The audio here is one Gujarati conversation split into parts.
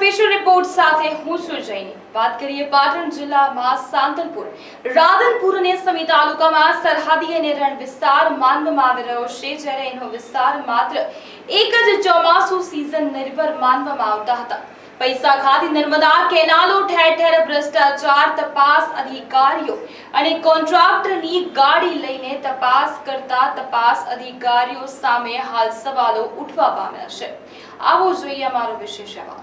સ્પેશિયલ રિપોર્ટ સાથે હું છું જૈની। વાત કરીએ પાટણ જિલ્લામાં સાંતલપુર, રાધનપુર અને સમી તાલુકામાં સરહદી અને રણ વિસ્તાર માનવામાં આવી રહ્યો છે, જ્યારે એનો વિસ્તાર માત્ર એક જ ચોમાસુ સિઝન નિર્ભર માનવામાં આવતા હતા। પૈસા ખાધી નર્મદા કેનાલો ઠેર ઠેર ભ્રષ્ટાચાર, તપાસ અધિકારીઓ અને કોન્ટ્રાક્ટરની ગાડી લઈને તપાસ કરતા તપાસ અધિકારીઓ સામે હાલ સવાલો ઉઠવા પામ્યા છે। આવો જોઈએ અમારો વિશેષ અહેવાલ।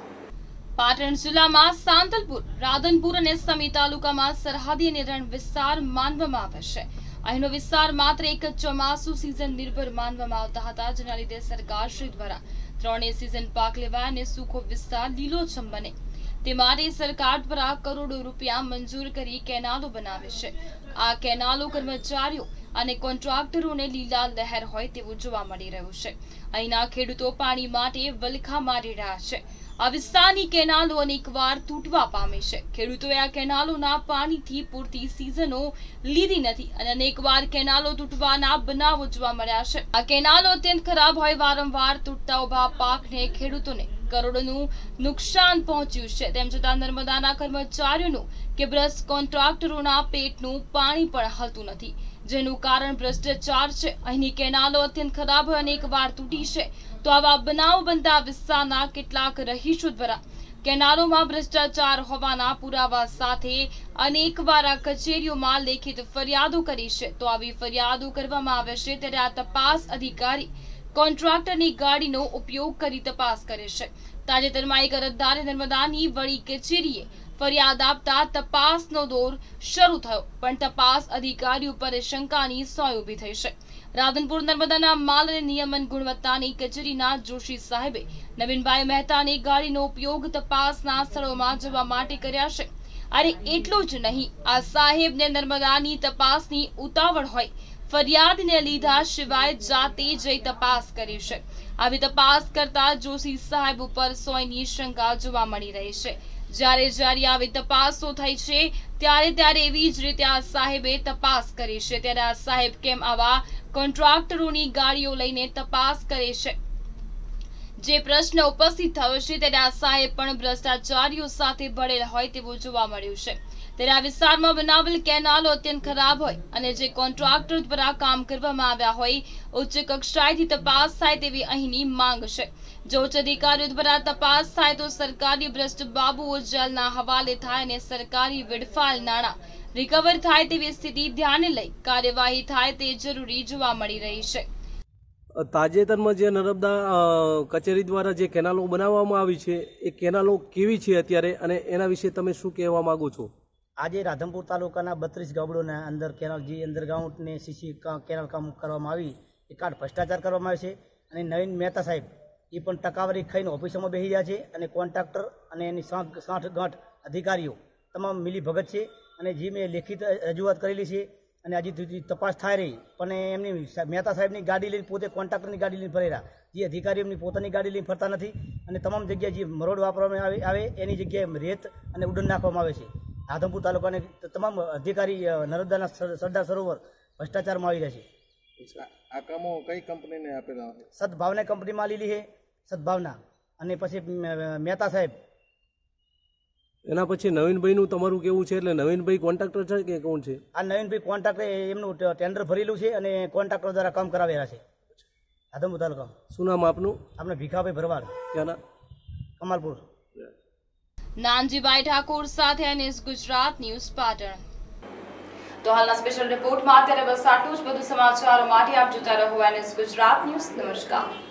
પાટણ જિલ્લામાં સાંતલપુર, રાધનપુર અને સમી તાલુકામાં સરહદી અને રણ વિસ્તાર માનવામાં આવે છે। અહીંનો વિસ્તાર માત્ર એક જ ચોમાસુ સિઝન નિર્ભર માનવામાં આવતા હતા, જેના લીધે સરકારશ્રી દ્વારા ત્રણેય સિઝન પાક લેવાય અને સૂકો વિસ્તાર લીલોછમ બને તે માટે સરકાર દ્વારા કરોડો રૂપિયા મંજૂર કરી કેનાલો બનાવે છે। આ કેનાલો કર્મચારીઓ અને કોન્ટ્રાક્ટરોને લીલા લહેર હોય તેવું જોવા મળી રહ્યું છે। અહીંના ખેડૂતો પાણી માટે વલખા મારી રહ્યા છે। આ વિસ્તારની કેનાલો અનેકવાર તૂટવા પામે છે। ખેડૂતોએ આ કેનાલોના પાણીથી પૂરતી સિઝનો લીધી નથી અને અનેકવાર કેનાલો તૂટવાના બનાવો જોવા મળ્યા છે। આ કેનાલો અત્યંત ખરાબ હોય વારંવાર તૂટતા ઉભા પાકને ખેડૂતોને કરોડોનું નુકસાન પહોંચ્યું છે। તેમ છતાં નર્મદાના કર્મચારીઓનું કે ભ્રષ્ટ કોન્ટ્રાક્ટરોના પેટનું પાણી પણ હલતું નથી, જેનું કારણ ભ્રષ્ટાચાર છે। અહીંની કેનાલો અત્યંત ખરાબ હોય અનેકવાર તૂટી છે, તો આવા બનાવ બનતા વિસ્તારના કેટલાક રહીશો દ્વારા કેનાલોમાં ભ્રષ્ટાચાર હોવાના પુરાવા સાથે અનેકવાર આ કચેરીઓમાં લેખિત ફરિયાદો કરી છે। તો આવી ફરિયાદો કરવામાં આવે છે ત્યારે આ તપાસ અધિકારી કોન્ટ્રાક્ટરની ગાડીનો ઉપયોગ કરી તપાસ કરે છે। તાજેતરમાં એક અરજદારે નર્મદાની વડી કચેરીએ ફરિયાદ આપતા તપાસનો દોર શરૂ થયો, પણ તપાસ અધિકારી ઉપર શંકાની સોય ઊભી થઈ છે। રાધનપુર નર્મદાના માલ અને નિયમન ગુણવત્તાની કચેરીના જોશી સાહેબે નવીનભાઈ મહેતાની ગાડીનો ઉપયોગ તપાસના સ્થળોમાં જવા માટે કર્યા છે। અને એટલું જ નહીં, આ સાહેબને નર્મદાની તપાસની ઉતાવળ હોય, ફરિયાદને લીધા સિવાય જાતે જઈ તપાસ કરી છે। આવી તપાસ કરતા જોશી સાહેબ ઉપર સોયની શંકા જોવા મળી રહી છે। જ્યારે આવી તપાસો થઈ છે ત્યારે એવી જ રીતે આ સાહેબે તપાસ કરી છે, ત્યારે આ સાહેબ કેમ આવા કોન્ટ્રાક્ટરોની ગાડીઓ લઈને તપાસ કરે છે, જે પ્રશ્ન ઉપસ્થિત થયો છે। ત્યારે આ સાહેબ પણ ભ્રષ્ટાચારીઓ સાથે ભળેલા હોય તેવું જોવા મળ્યું છે। ત્યારે આ વિસ્તારમાં બનાવેલ કેનાલો અત્યંત ખરાબ હોય અને જે કોન્ટ્રાક્ટર દ્વારા કામ કરવામાં આવ્યા હોય, ઉચ્ચ કક્ષાએથી તપાસ થાય તેવી અહીંની માંગ છે। જો ઉચ્ચ અધિકારીઓ દ્વારા તપાસ થાય તો સરકારી ભ્રષ્ટ બાબુઓ જેલના હવાલે થાય અને સરકારી વેડફાયેલ નાણાં રિકવર થાય તેવી સ્થિતિ ધ્યાને લઈ કાર્યવાહી થાય તે જરૂરી જોવા મળી રહી છે। તાજેતરમાં જે નર્મદા કચેરી દ્વારા જે કેનાલો બનાવવામાં આવી છે, એ કેનાલો કેવી છે અત્યારે, અને એના વિશે તમે શું કહેવા માંગો છો? આજે રાધનપુર તાલુકાના 32 ગામડોના અંદર કેનાલ જે અંડરગ્રાઉન્ડ ને સીસી કેનાલ કામ કરવામાં આવી, એ કાર્ડ ભ્રષ્ટાચાર કરવામાં આવે છે। અને નવીન મહેતા સાહેબ એ પણ ટકાવારી ખાઈને ઓફિસોમાં બેસી રહ્યા છે, અને કોન્ટ્રાક્ટર અને એની સાઠગાંઠ અધિકારીઓ તમામ મિલી ભગત છે। અને જે મેં લેખિત રજૂઆત કરેલી છે અને હજી સુધી તપાસ થાય રહી, પણ એમની મહેતા સાહેબની ગાડી લઈને પોતે કોન્ટ્રાક્ટરની ગાડી લઈને ફરેલા, જે અધિકારીઓ એમની પોતાની ગાડી લઈને ફરતા નથી। અને તમામ જગ્યાએ જે મરોડ વાપરવામાં આવે એની જગ્યાએ રેત અને ઉડન નાખવામાં આવે છે। રાધનપુર તાલુકાને તમામ અધિકારી નર્મદાના સરદાર સરોવર ભ્રષ્ટાચારમાં આવી રહ્યા છે। આ કામો કઈ કંપનીને આપેલા? સદભાવના કંપનીમાં લીધી છે, સદભાવના, અને પછી મહેતા સાહેબ। એના પછી નવીનભાઈનું તમારું કેવું છે? એટલે નવીનભાઈ કોન્ટ્રાક્ટર છે કે કોણ છે? આ નવીનભાઈ કોન્ટ્રાક્ટર એમનું ટેન્ડર ભરેલું છે અને કોન્ટ્રાક્ટર દ્વારા કામ કરાવેલા છે રાધનપુર તાલુકામાં। શું નામ આપનું? આપણે ભીખાભાઈ ભરવાડ, ક્યાંના? કમાલપુર। નાનજીભાઈ ઠાકોર સાથે NS ગુજરાત ન્યૂઝ પાટણ। તો હાલના સ્પેશિયલ રિપોર્ટમાં અત્યારે બસ આટલું જ। વધુ સમાચારો માટે આપ જોતા રહો NS ગુજરાત ન્યૂઝ। નમસ્કાર।